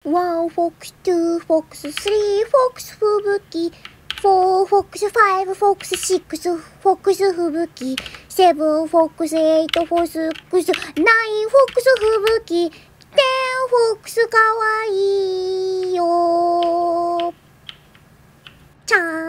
1フォックス2フォックス3フォックス吹雪4フォックス5フォックス6フォックス吹雪7フォックス8フォックス9フォックス吹雪10フォックスかわいいよちゃーん